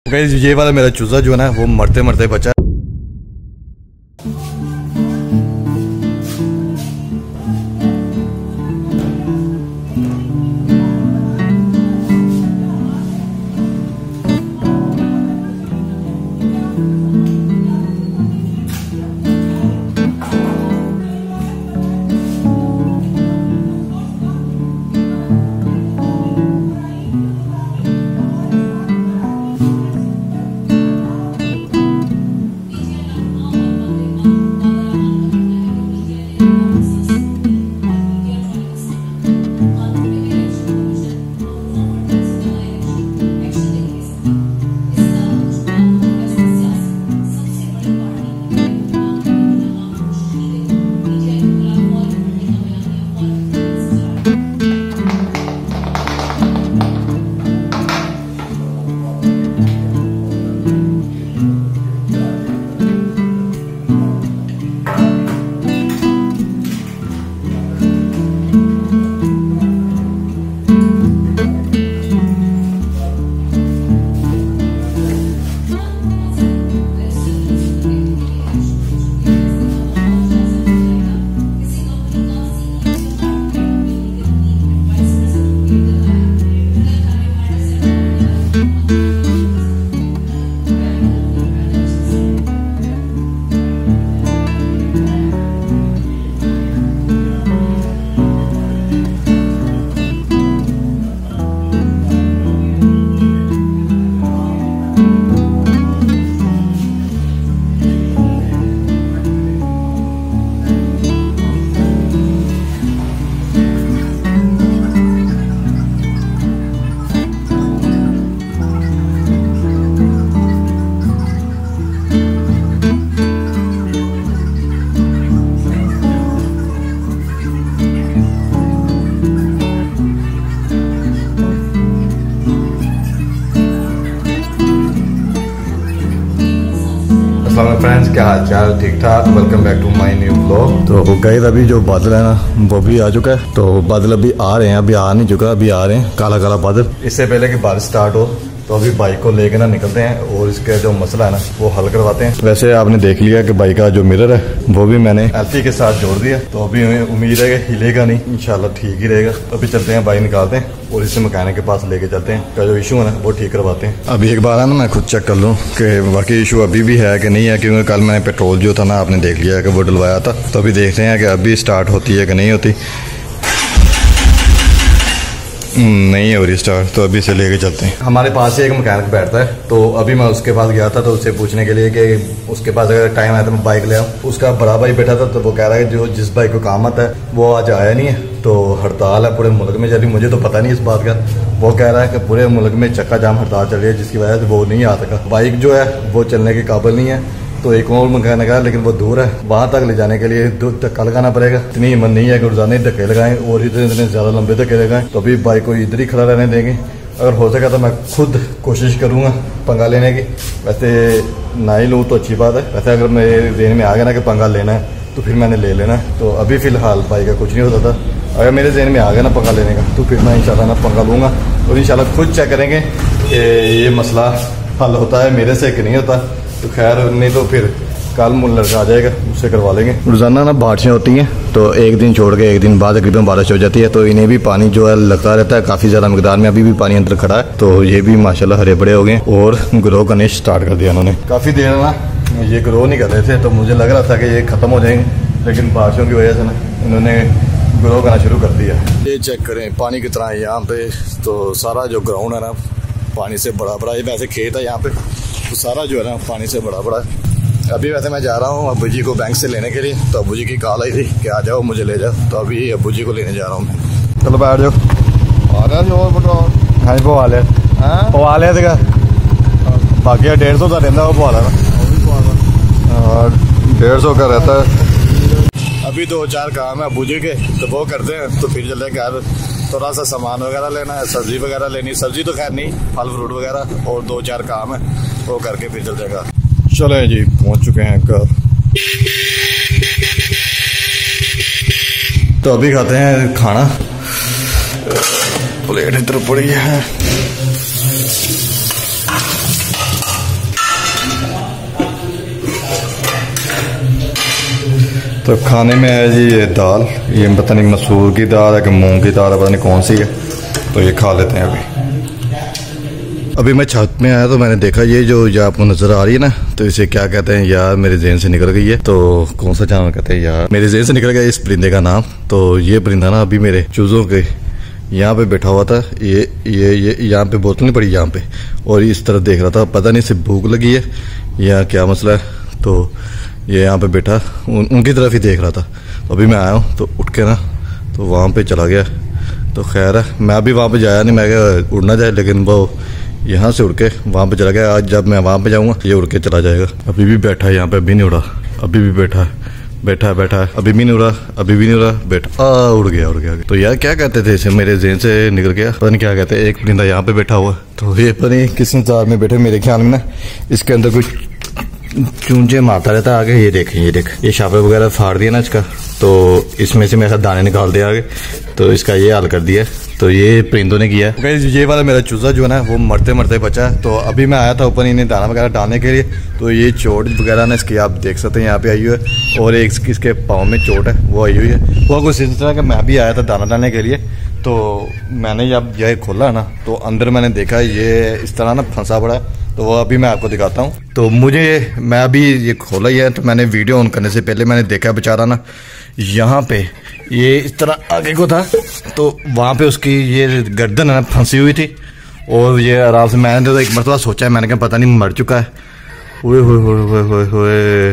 ये वाला मेरा चूजा जो है ना वो मरते मरते बचा। फ्रेंड्स, क्या हाल चाल? ठीक ठाक। Welcome back to my new vlog. तो गाइस अभी जो बादल है ना वो भी आ चुका है। तो बादल अभी आ रहे हैं, अभी आ नहीं चुका, अभी आ रहे हैं काला काला बादल। इससे पहले कि बारिश स्टार्ट हो तो अभी बाइक को लेके ना निकलते हैं और इसका जो मसला है ना वो हल करवाते हैं। वैसे आपने देख लिया कि बाइक का जो मिरर है वो भी मैंने एलपी के साथ जोड़ दिया, तो अभी उम्मीद है कि हिलेगा नहीं, इंशाल्लाह ठीक ही रहेगा। तो अभी चलते हैं, बाइक निकालते हैं और इसे मैकेनिक के पास लेके चलते हैं, का जो इशू है ना वो ठीक करवाते हैं। अभी एक बार है ना मैं खुद चेक कर लूँ कि बाकी इशू अभी भी है कि नहीं है, क्योंकि कल मैंने पेट्रोल जो था ना आपने देख लिया कि वो डलवाया था। तो अभी देखते हैं कि अभी स्टार्ट होती है कि नहीं होती। नहीं हो रही स्टार्ट, तो अभी से लेके चलते हैं। हमारे पास ही एक मैकेनिक बैठता है, तो अभी मैं उसके पास गया था तो उससे पूछने के लिए कि उसके पास अगर टाइम आया तो मैं बाइक ले आऊँ। उसका बड़ा भाई बैठा था, तो वो कह रहा है कि जो जिस बाइक को काम आता है वो आज आया नहीं है, तो हड़ताल है पूरे मुल्क में चली। मुझे तो पता नहीं इस बात का। वो कह रहा है कि पूरे मुल्क में चक्का जाम हड़ताल चल रही है, जिसकी वजह से वो नहीं आ सका। बाइक जो है वो चलने के काबिल नहीं है, तो एक और मैकेनिक है लेकिन वो दूर है, वहां तक ले जाने के लिए धक्का लगाना पड़ेगा। इतनी हिम्मत नहीं है कि रोजाना ही धक्के लगाएं और इतने ज्यादा लंबे धक्के लगाएं। तो अभी बाइक को इधर ही खड़ा रहने देंगे। अगर हो सका तो मैं खुद कोशिश करूंगा पंगा लेने की। वैसे ना ही लूँ तो अच्छी बात है, वैसे अगर मेरे ज़हन में आ गया ना कि पंगा लेना है तो फिर मैंने ले लेना है। तो अभी फिलहाल बाइक का कुछ नहीं होता था। अगर मेरे ज़हन में आ गया ना पंगा लेने का तो फिर मैं इंशाल्लाह ना पंगा लूँगा और इंशाल्लाह खुद चेक करेंगे कि ये मसला हल होता है मेरे से कि नहीं होता। तो खैर नहीं तो फिर कल लड़का आ जाएगा, उससे करवा लेंगे। रोजाना ना बारिशें होती हैं, तो एक दिन छोड़ के एक दिन बाद तकरीबन बारिश हो जाती है, तो इन्हें भी पानी जो है लगता रहता है काफ़ी ज़्यादा मकदार में। अभी भी पानी अंदर खड़ा है, तो ये भी माशाल्लाह हरे बड़े हो गए और ग्रो करने स्टार्ट कर दिया उन्होंने। काफ़ी देर ना ये ग्रो नहीं कर रहे थे, तो मुझे लग रहा था कि ये ख़त्म हो जाएंगे, लेकिन बारिशों की वजह से ना इन्होंने ग्रो करना शुरू कर दिया। ये चेक करें पानी कितना है यहाँ पे। तो सारा जो ग्राउंड है ना पानी से बड़ा बड़ा, ये वैसे खेत है यहाँ पे, तो सारा जो है ना पानी से बड़ा बड़ा है। अभी वैसे मैं जा रहा हूँ अब्बू जी को बैंक से लेने के लिए, तो अब्बू जी की कॉल आई थी कि आ जाओ मुझे ले जाओ, तो अभी अब्बू जी को लेने जा रहा हूँ मैं। चलो बैठ जाओ। हाँ वो वाले थे बाकी 150 का रहता वो पवा लेना, 150 का रहता है। अभी 2-4 काम है अब्बू जी के, तो वो करते हैं, तो फिर चलते हैं घर। थोड़ा सा सामान वगैरह लेना है, सब्जी वगैरह लेनी, सब्जी तो खैर नहीं, फल फ्रूट वगैरह, और 2-4 काम है वो करके फिर चल जाएगा। चले जी, पहुंच चुके हैं घर। तो अभी खाते हैं खाना। प्लेट इधर पड़ी है। तो खाने में है जी ये दाल, ये पता नहीं मसूर की दाल है कि मूंग की दाल है, पता नहीं कौन सी है। तो ये खा लेते हैं। अभी मैं छत में आया तो मैंने देखा ये जो आपको नज़र आ रही है ना, तो इसे क्या कहते हैं यार, मेरे ज़हन से निकल गई है। तो कौन सा जानवर कहते हैं यार, मेरे ज़हन से निकल गया इस परिंदे का नाम। तो ये परिंदा ना अभी मेरे चूज़ों के यहाँ पे बैठा हुआ था, ये यहाँ पे बोतल नहीं पड़ी यहाँ पे, और इस तरह देख रहा था, पता नहीं सिर्फ भूख लगी है या क्या मसला है। तो ये यहाँ पे बैठा उनकी तरफ ही देख रहा था। तो अभी मैं आया हूँ तो उठ के ना तो वहाँ पे चला गया। तो खैर है, मैं अभी वहाँ पे जाया नहीं, मैं क्या उड़ना जाए, लेकिन वो यहाँ से उड़ के वहाँ पे चला गया। आज जब मैं वहाँ पे जाऊँगा ये उड़ के चला जाएगा। अभी भी बैठा है यहाँ पे, अभी नहीं उड़ा, अभी भी बैठा है, अभी भी नहीं उड़ा, अभी भी नहीं उड़ा, बैठा उड़ गया। तो यार क्या कहते थे इसे, मेरे ज़हन से निकल गया, पता नहीं क्या कहते हैं। एक परिंदा यहाँ पे बैठा हुआ, तो ये पता नहीं किस इंतजार में बैठे, मेरे ख्याल में ना इसके अंदर कुछ चूंचे मारता रहता है आगे। ये देखें, ये शापर वगैरह फाड़ दिया ना इसका, तो इसमें से मेरे साथ दाने निकाल दिया आगे, तो इसका ये हाल कर दिया। तो ये परिंदों ने किया है। ये वाला मेरा चूजा जो है ना वो मरते मरते बचा है। तो अभी मैं आया था ऊपर इन्हें दाना वगैरह डालने के लिए। तो ये चोट वगैरह ना इसकी आप देख सकते हैं यहाँ पे आई हुई है, और एक इसके पाँव में चोट है वो आई हुई है। वो कुछ इस तरह कि मैं भी आया था दाना डालने के लिए, तो मैंने जब यह खोला ना तो अंदर मैंने देखा ये इस तरह ना फंसा पड़ा है। तो वो अभी मैं आपको दिखाता हूँ। तो मैं अभी ये खोला ही है, तो मैंने वीडियो ऑन करने से पहले मैंने देखा बेचारा ना यहाँ पे ये इस तरह आगे को था, तो वहाँ पे उसकी ये गर्दन है ना फंसी हुई थी, और ये आराम से मैंने तो एक मरतबा सोचा है, मैंने कहा पता नहीं मर चुका है। हुए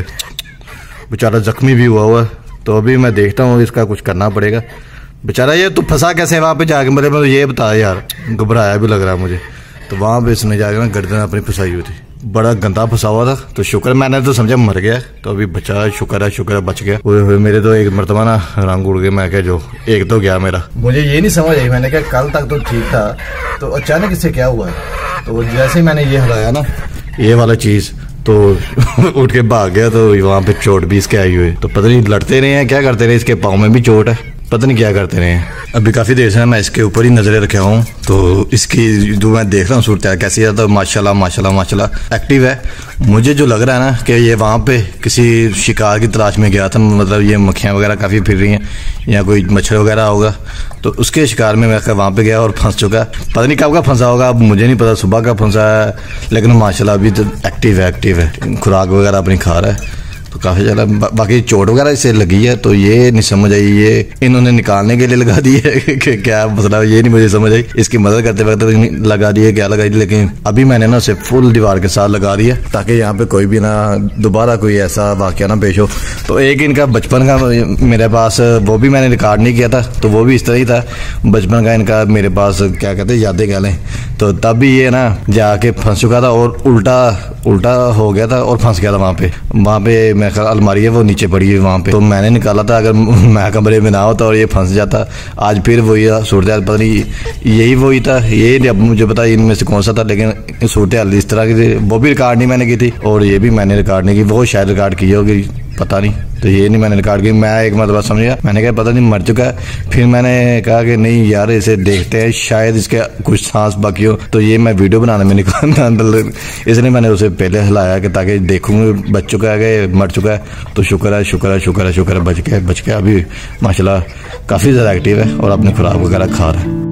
बेचारा जख्मी भी हुआ है। तो अभी मैं देखता हूँ, इसका कुछ करना पड़ेगा। बेचारा ये तो फंसा कैसे वहाँ पे जाके, मतलब ये बता यार, घबराया भी लग रहा है मुझे। तो वहाँ पे इसने जाकर ना गर्दन अपनी फंसाई हुई थी, बड़ा गंदा फंसा हुआ था। तो शुक्र, मैंने तो समझा मर गया, तो अभी बचा, शुक्र है बच गया। हुए मेरे तो एक मरतबा ना रंग उड़ गए, मैं क्या जो एक तो गया मेरा। मुझे ये नहीं समझ आई, मैंने कहा कल तक तो ठीक था, तो अचानक इससे क्या हुआ। तो जैसे ही मैंने ये हराया ना ये वाला चीज़, तो उठ के भाग गया। तो वहाँ पे चोट भी इसके आई हुई। तो पता नहीं लड़ते रहे हैं क्या करते रहे, इसके पाँव में भी चोट है, पता नहीं क्या करते रहे हैं। अभी काफ़ी देर से मैं इसके ऊपर ही नज़रें रखा हूँ, तो इसकी जो मैं देख रहा हूँ सूरत कैसी है, तो माशाल्लाह एक्टिव है। मुझे जो लग रहा है ना कि ये वहाँ पे किसी शिकार की तलाश में गया था, मतलब ये मक्खियाँ वगैरह काफ़ी फिर रही हैं या कोई मच्छर वगैरह होगा, तो उसके शिकार में मैं वहाँ पे गया और फंस चुका है। पता नहीं कब का फंसा होगा, अब मुझे नहीं पता, सुबह का फंसा है, लेकिन माशाल्लाह अभी तो एक्टिव है, खुराक वगैरह अपनी खा रहा है। तो काफ़ी ज़्यादा बाकी चोट वगैरह इसे लगी है। तो ये नहीं समझ आई ये इन्होंने निकालने के लिए लगा दी है कि क्या मसला, ये नहीं मुझे समझ आई। इसकी मदद करते वक्त लगा दी है, क्या लगाई, लेकिन अभी मैंने ना उसे फुल दीवार के साथ लगा दी है, ताकि यहाँ पे कोई भी ना दोबारा कोई ऐसा वाक़या ना पेश हो। तो एक इनका बचपन का मेरे पास, वो भी मैंने रिकॉर्ड नहीं किया था, तो वो भी इस तरह ही था, बचपन का इनका मेरे पास क्या कहते हैं यादें कह लें। तो तब भी ये ना जाके फंस चुका था, और उल्टा हो गया था और फंस गया था वहाँ पे मैं अलमारी है वो नीचे पड़ी है वहाँ पे। तो मैंने निकाला था, अगर मैं कमरे में ना होता और ये फंस जाता, आज फिर वही सूरत हाल, पता नहीं यही वही था, ये अब मुझे पता इनमें से कौन सा था, लेकिन सूरत हाल इस तरह की थी। वो भी रिकॉर्ड नहीं मैंने की थी, और ये भी मैंने रिकॉर्ड नहीं की, वो शायद रिकॉर्ड की होगी, पता नहीं। तो ये नहीं मैंने रिकॉर्ड की, मैं एक मतलब समझ गया, मैंने कहा पता नहीं मर चुका है। फिर मैंने कहा कि नहीं यार इसे देखते हैं, शायद इसके कुछ सांस बाकी हो। तो ये मैं वीडियो बनाने में निकाल, इसलिए मैंने उसे पहले हिलाया कि ताकि देखूँ बच चुका है मर चुका है। तो शुक्र है बच गया। अभी माशाल्लाह काफ़ी ज़्यादा एक्टिव है और अपनी खुराक वगैरह खा रहा है।